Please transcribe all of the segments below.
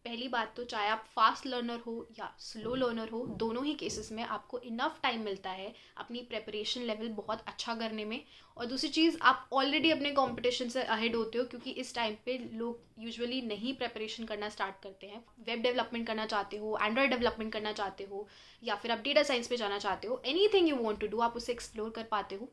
पहली बात तो चाहे आप फास्ट लर्नर हो या स्लो लर्नर हो, दोनों ही केसेस में आपको इनफ टाइम मिलता है अपनी प्रेपरेशन लेवल बहुत अच्छा करने में। और दूसरी चीज़, आप ऑलरेडी अपने कंपटीशन से अहेड होते हो, क्योंकि इस टाइम पे लोग यूजुअली नहीं प्रेपरेशन करना स्टार्ट करते हैं। वेब डेवलपमेंट करना चाहते हो, एंड्रॉयड डेवलपमेंट करना चाहते हो, या फिर आप डेटा साइंस पे जाना चाहते हो, anything you want to do, आप उसे एक्सप्लोर कर पाते हो।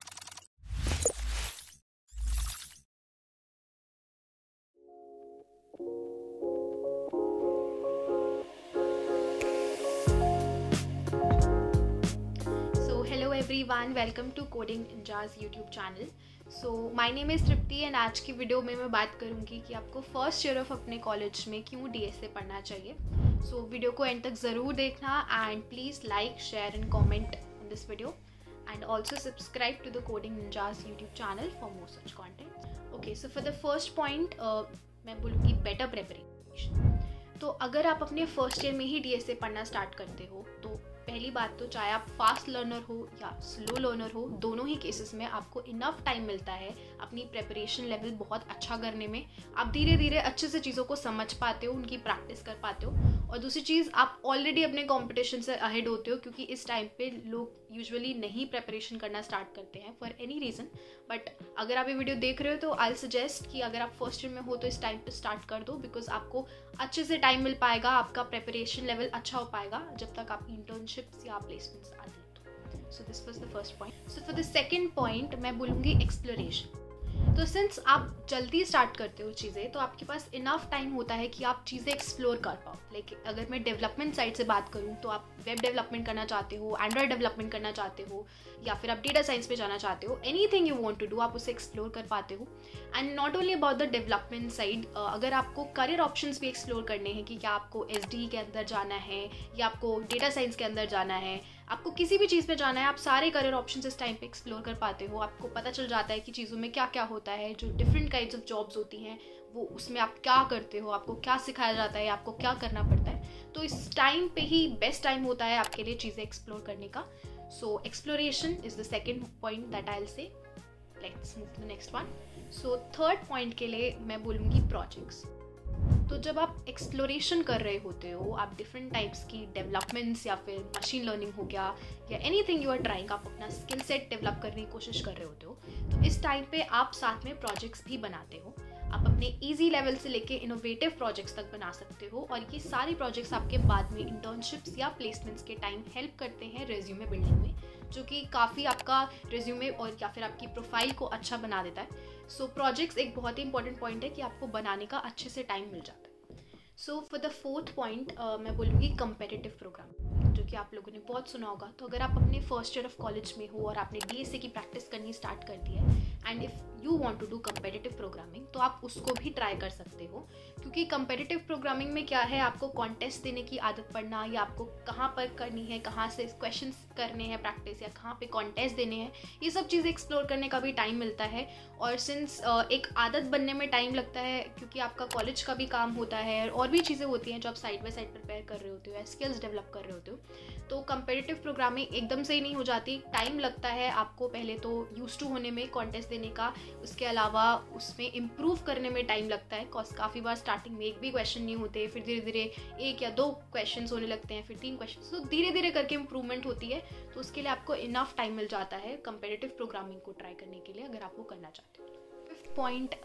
Everyone, welcome to coding ninjas YouTube channel. So my name is Tripti and आज की वीडियो में मैं बात करूंगी कि आपको फर्स्ट ईयर ऑफ अपने कॉलेज में क्यों डीएसए पढ़ना चाहिए। सो वीडियो को एंड तक ज़रूर देखना and please like, share and comment in this video and also subscribe to the coding ninjas YouTube channel for more such content. Okay, so for the first point मैं बोलूँगी better preparation. तो अगर आप अपने first year में ही DSA पढ़ना start करते हो तो पहली बात तो चाहे आप फास्ट लर्नर हो या स्लो लर्नर हो, दोनों ही केसेस में आपको इनफ टाइम मिलता है अपनी प्रेपरेशन लेवल बहुत अच्छा करने में। आप धीरे धीरे अच्छे से चीज़ों को समझ पाते हो, उनकी प्रैक्टिस कर पाते हो। और दूसरी चीज़, आप ऑलरेडी अपने कंपटीशन से अहेड होते हो, क्योंकि इस टाइम पे लोग यूजुअली नहीं प्रेपरेशन करना स्टार्ट करते हैं फॉर एनी रीज़न। बट अगर आप ये वीडियो देख रहे हो तो आई सजेस्ट कि अगर आप फर्स्ट ईयर में हो तो इस टाइम पे स्टार्ट कर दो, बिकॉज आपको अच्छे से टाइम मिल पाएगा, आपका प्रेपरेशन लेवल अच्छा हो पाएगा जब तक आप इंटर्नशिप्स या प्लेसमेंट्स आ जाए। So this was the first point. So for the second point मैं बोलूँगी एक्सप्लोरेशन। तो सिंस आप जल्दी स्टार्ट करते हो चीज़ें, तो आपके पास इनफ टाइम होता है कि आप चीज़ें एक्सप्लोर कर पाओ। लाइक अगर मैं डेवलपमेंट साइड से बात करूँ तो आप वेब डेवलपमेंट करना चाहते हो, एंड्रॉयड डेवलपमेंट करना चाहते हो, या फिर आप डेटा साइंस पे जाना चाहते हो, anything you want to do, आप उसे एक्सप्लोर कर पाते हो। And not only about the development side, अगर आपको करियर ऑप्शंस भी एक्सप्लोर करने हैं कि क्या आपको एसडी के अंदर जाना है या आपको डेटा साइंस के अंदर जाना है, आपको किसी भी चीज़ पे जाना है, आप सारे करियर ऑप्शंस इस टाइम पे एक्सप्लोर कर पाते हो। आपको पता चल जाता है कि चीज़ों में क्या क्या होता है, जो डिफरेंट काइंड्स ऑफ जॉब्स होती हैं वो उसमें आप क्या करते हो, आपको क्या सिखाया जाता है, आपको क्या करना पड़ता है। तो इस टाइम पे ही बेस्ट टाइम होता है आपके लिए चीज़ें एक्सप्लोर करने का। So exploration is the second point that I will say. Let's move to the next one. So third point के लिए मैं बोलूँगी प्रोजेक्ट्स। तो जब आप एक्सप्लोरेशन कर रहे होते हो, आप डिफरेंट टाइप्स की डेवलपमेंट्स या फिर मशीन लर्निंग हो गया या एनीथिंग यू आर ट्राइंग, आप अपना स्किल सेट डेवलप करने की कोशिश कर रहे होते हो, तो इस टाइम पे आप साथ में प्रोजेक्ट्स भी बनाते हो। आप अपने इजी लेवल से लेके इनोवेटिव प्रोजेक्ट्स तक बना सकते हो, और ये सारे प्रोजेक्ट्स आपके बाद में इंटर्नशिप्स या प्लेसमेंट्स के टाइम हेल्प करते हैं रेज्यूमे बिल्डिंग में, जो कि काफ़ी आपका रेज्यूमे और या फिर आपकी प्रोफाइल को अच्छा बना देता है। सो प्रोजेक्ट्स एक बहुत ही इंपॉर्टेंट पॉइंट है कि आपको बनाने का अच्छे से टाइम मिल जाता है। So for the fourth point मैं बोलूँगी कंपेटिटिव प्रोग्राम, जो कि आप लोगों ने बहुत सुना होगा। तो अगर आप अपने फर्स्ट ईयर ऑफ कॉलेज में हो और आपने डीएसए की प्रैक्टिस करनी स्टार्ट कर दी है and if you want to do competitive programming, तो आप उसको भी ट्राई कर सकते हो। क्योंकि कंपेटिटिव प्रोग्रामिंग में क्या है, आपको कॉन्टेस्ट देने की आदत पड़ना, या आपको कहाँ पर करनी है, कहाँ से क्वेश्चंस करने हैं प्रैक्टिस, या कहाँ पे कॉन्टेस्ट देने हैं, ये सब चीज़ें एक्सप्लोर करने का भी टाइम मिलता है। और सिंस एक आदत बनने में टाइम लगता है, क्योंकि आपका कॉलेज का भी काम होता है और भी चीज़ें होती हैं जो आप साइड बाय साइड प्रिपेयर कर रहे होते हो या स्किल्स डेवलप कर रहे होते हो, तो कंपेटिटिव प्रोग्रामिंग एकदम से ही नहीं हो जाती, टाइम लगता है आपको पहले तो यूज टू होने में कॉन्टेस्ट देने का, उसके अलावा उसमें इम्प्रूव करने में टाइम लगता है। काफ़ी बार स्टार्टिंग में एक भी क्वेश्चन नहीं होते, फिर धीरे धीरे एक या दो क्वेश्चन होने लगते हैं, फिर 3 क्वेश्चन, तो धीरे धीरे करके इम्प्रूवमेंट होती है। तो उसके लिए आपको इनफ टाइम मिल जाता है कंपेटिटिव प्रोग्रामिंग को ट्राई करने के लिए, अगर आप वो करना चाहते हो। Fifth point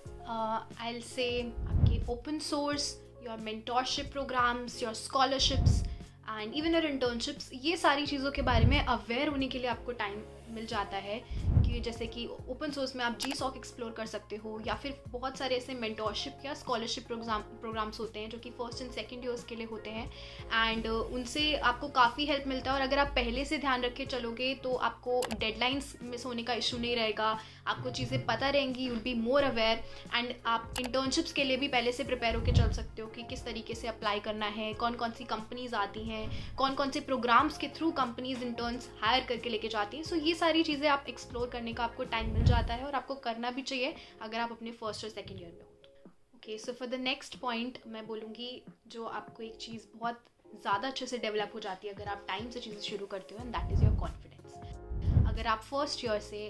I will say आपके open source, your mentorship programmes, your scholarships and even your internships, ये सारी चीज़ों के बारे में अवेयर होने के लिए आपको टाइम मिल जाता है। कि जैसे कि ओपन सोर्स में आप GSOC एक्सप्लोर कर सकते हो, या फिर बहुत सारे ऐसे मेंटोरशिप या स्कॉलरशिप प्रोग्राम्स होते हैं जो कि फर्स्ट एंड सेकंड ईयर्स के लिए होते हैं, एंड उनसे आपको काफ़ी हेल्प मिलता है। और अगर आप पहले से ध्यान रख के चलोगे तो आपको डेडलाइंस मिस होने का इशू नहीं रहेगा, आपको चीज़ें पता रहेंगी, you will be more aware. And आप इंटर्नशिप्स के लिए भी पहले से प्रिपेयर होकर चल सकते हो कि किस तरीके से अप्लाई करना है, कौन कौन सी कंपनीज आती हैं, कौन कौन से प्रोग्राम्स के थ्रू कंपनीज इंटर्न्स हायर करके लेके जाती हैं। सो ये सारी चीज़ें आप एक्सप्लोर करने का आपको टाइम मिल जाता है, और आपको करना भी चाहिए अगर आप अपने फर्स्ट और सेकंड ईयर में हो। Okay, so for the next point मैं बोलूँगी जो आपको एक चीज़ बहुत ज़्यादा अच्छे से डेवलप हो जाती है अगर आप टाइम से चीज़ें शुरू करते हो, and that is your confidence. अगर आप फर्स्ट ईयर से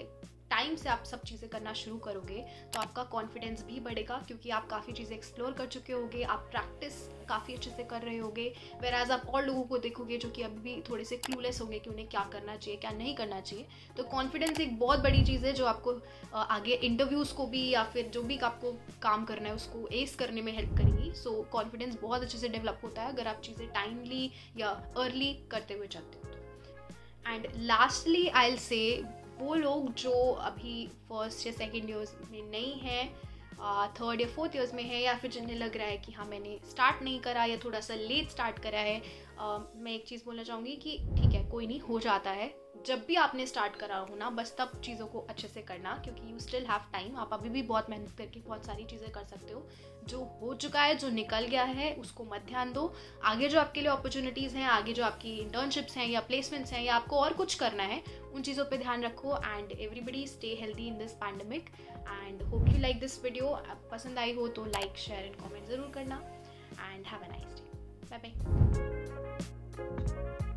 टाइम से आप सब चीज़ें करना शुरू करोगे तो आपका कॉन्फिडेंस भी बढ़ेगा, क्योंकि आप काफ़ी चीज़ें एक्सप्लोर कर चुके होगे, आप प्रैक्टिस काफ़ी अच्छे से कर रहे होगे। वेराज आप और लोगों को देखोगे जो कि अभी भी थोड़े से क्लूलेस होंगे कि उन्हें क्या करना चाहिए क्या नहीं करना चाहिए। तो कॉन्फिडेंस एक बहुत बड़ी चीज़ है जो आपको आगे इंटरव्यूज़ को भी या फिर जो भी आपको काम करना है उसको एस करने में हेल्प करेंगी। सो कॉन्फिडेंस बहुत अच्छे से डेवलप होता है अगर आप चीज़ें टाइमली या अर्ली करते हुए चलते हो। एंड लास्टली आई विल से वो लोग जो अभी फर्स्ट या सेकेंड ईयर्स में नहीं हैं, थर्ड या फोर्थ ईयर्स में है, या फिर जिन्हें लग रहा है कि हाँ मैंने स्टार्ट नहीं करा या थोड़ा सा लेट स्टार्ट करा है, मैं एक चीज़ बोलना चाहूँगी कि ठीक है, कोई नहीं, हो जाता है। जब भी आपने स्टार्ट करा हो ना, बस तब चीज़ों को अच्छे से करना, क्योंकि यू स्टिल हैव टाइम। आप अभी भी बहुत मेहनत करके बहुत सारी चीज़ें कर सकते हो। जो हो चुका है, जो निकल गया है, उसको मत ध्यान दो। आगे जो आपके लिए अपॉर्चुनिटीज़ हैं, आगे जो आपकी इंटर्नशिप्स हैं या प्लेसमेंट्स हैं या आपको और कुछ करना है, उन चीज़ों पे ध्यान रखो। And everybody stay healthy in this pandemic. And hope you like this video. पसंद आई हो तो लाइक, शेयर एंड कॉमेंट ज़रूर करना। And have a nice day. Bye bye.